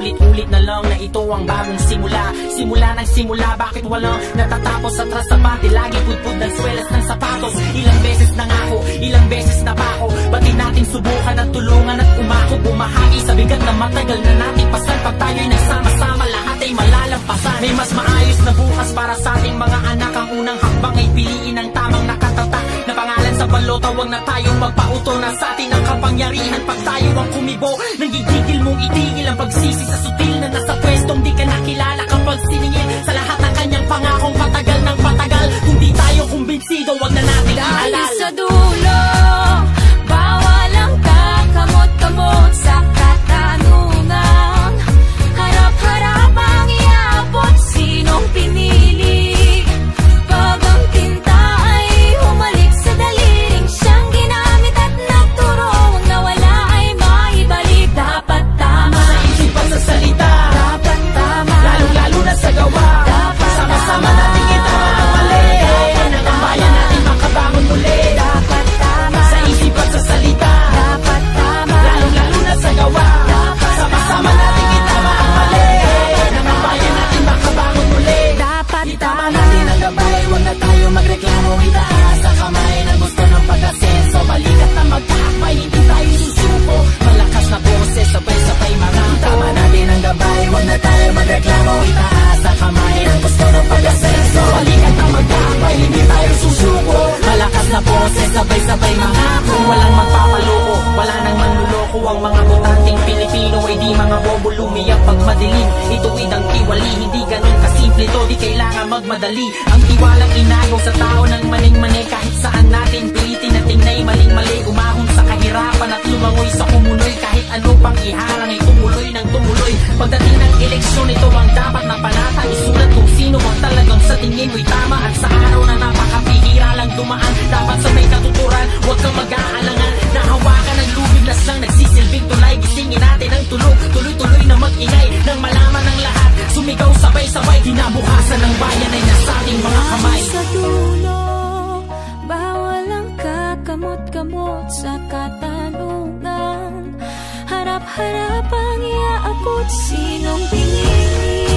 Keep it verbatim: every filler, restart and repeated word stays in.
paulit-ulit na lang na ito ang bagong simula. Simula ng simula, bakit walang natatapos? Atras sa bati, lagi pudpud ng swelas ng sapatos. Ilang beses na nga ako, ilang beses na pa ako. Ba't di natin subukan at tulungan at umako? Bumahagi sa bigat na matagal na nating pasan. Pag tayo'y nagsama-sama, lahat ay malalampasan. May mas maayos na bukas para sa ating mga anak. Ang unang hakbang ay piliin ang tamang nakatatak na pangalan sa balota. Huwag na tayong magpautol na sa atin ang kapangyarihan. Pag tayo ang kumibo, nanggigigil mong itigil ang pagsisi sa sutil na nasa pwestong di ka nakilala. Kapag siningil sa lahat ng kanyang pangakong patagal ng patagal, kung di tayo kumbinsido, wag na natin ihalal. Dahil sa dulo, bawal ang kakamot-kamot sa katanungan. Harap-harap ang iabot, sinong pinili? Pag ang tinta ay humalik sa daliling siyang ginamit at nagturo, ang nawala ay maibalik. Dapat tama sa isip at sa salita, dapat tama, lalong-lalo na sa gawa. dapat Sama-sama tama, natin kita ang mali, ng ang bayan natin makabangon muli. dapat tama, Sa isip at sa salita, dapat tama, lalong-lalo na sa gawa. Sama-sama natin kita ang mali, ng ang bayan natin makabangon muli. dapat Itama tama. natin ang gabay, huwag na tayo magreklamo. Itaas sa kamay ng gusto ng pag-asenso. Balikat na magkakbay, hindi tayo susuko. Malakas na boses, sabay-sabay marako. Itama natin ang gabay, huwag na tayo magreklamo. Itaas sa kamay ng gusto ng pag-asenso. Balikat na magkakbay, hindi tayo susuko. Malakas na boses, sabay-sabay marako. Walang magpapaloko, wala nang manluloko. Ang mga botanteng Pilipino ay di mga bobo lumiyak pag madilim. Ituwid ang tiwali, hindi ganun kasimple to. Di kailangan magmadali. Ang tiwalang inayaw sa tao ng maling-mani. Kahit saan natin pilitin at tingnay maling-mali. Umahon sa kahirapan at lumangoy sa kumunoy. Kahit ano pang iharang ay tumuloy ng tumuloy. Pagdating ng eleksyon, ito ang dapat na panatang. Isulat kung sino ang talagang sa tingin mo'y tama. At sa araw na napakapihira lang dumaan, dapat sa may katuturan, huwag kang mag-aalangan. Nahawakan ng lubid na siyang nagsisilbing tulay. Gisingin natin ang tulog, tuloy-tuloy na mag-ingay. Nang malaman ng lahat, sumigaw sabay-sabay. Kinabukasan ng bayan ay nasa ating mga kamay. Sa dulo, bawal ang kakamot-kamot sa katanungan. Harap-harap ang iaabot, sinong pinili?